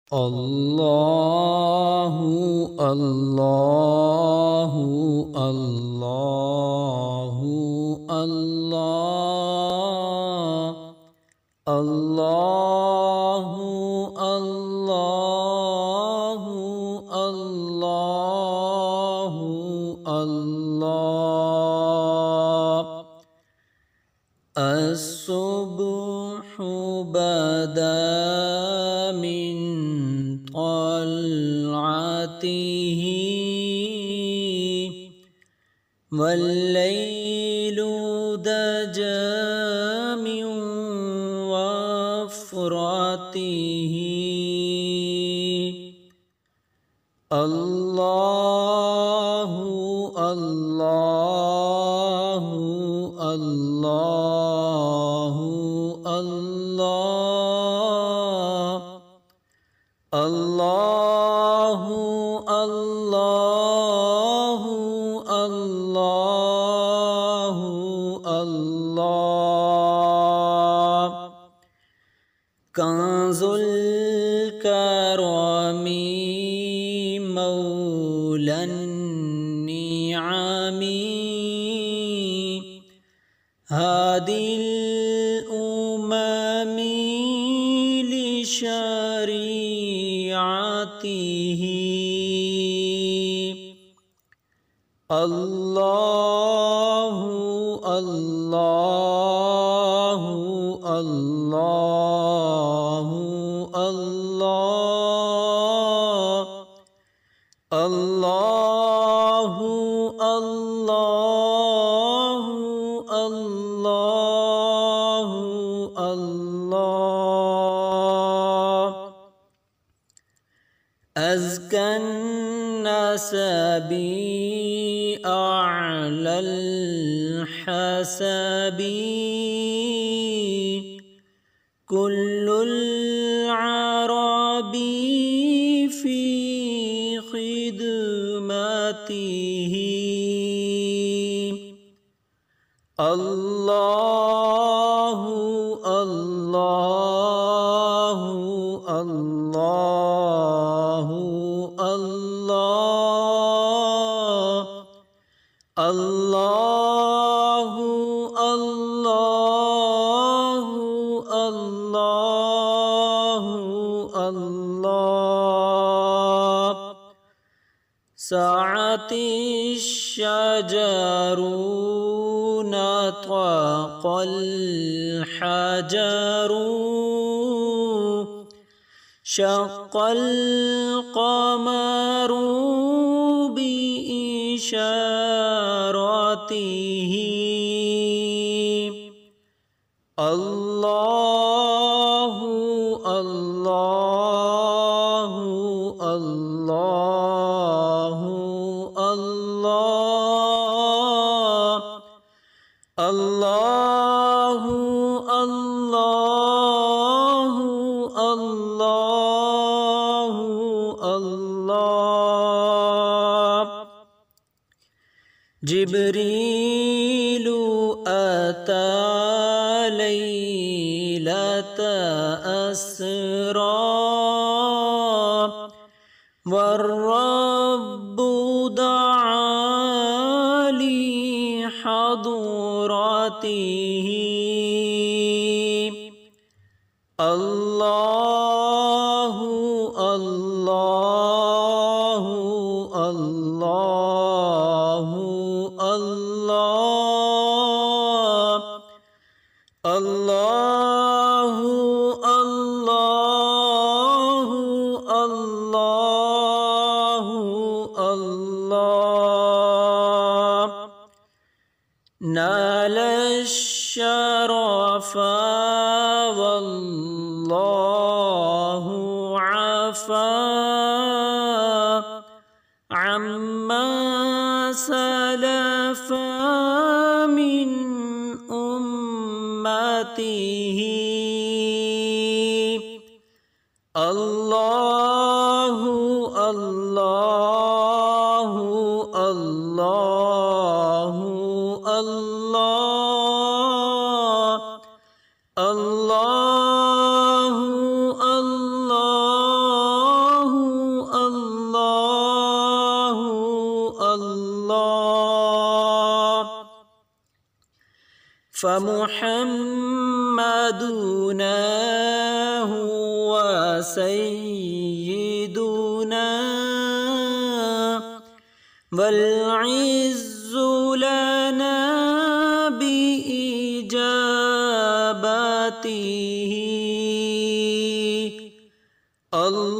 الله الله الله الله الله الله الله الله الصبح بدا من طلعته والليل دجى من وفرته الله الله الله الله الله الله الله الله كنز الكرم مولى النعم هادي الأمم لشريعته الله الله الله الله الله الله الله الله أزكى النسب أعلى الحسب كل العرب في خدمته الله الله الله الله الله الله الله الله سعت الشجر نطق الحجر شق القمر بإشارته الله الله الله الله الله الله الله الله جبريل أتى ليلة أسرى والرب دعا لحضرته الله الله الله الله الله الله الله الله نال الشرف والله عفا عما سلف من أمته الله الله الله الله الله الله फमुहम्मदुना हुवा सय्यिदुना वल इज़्ज़ु लना बिइजाबतिही।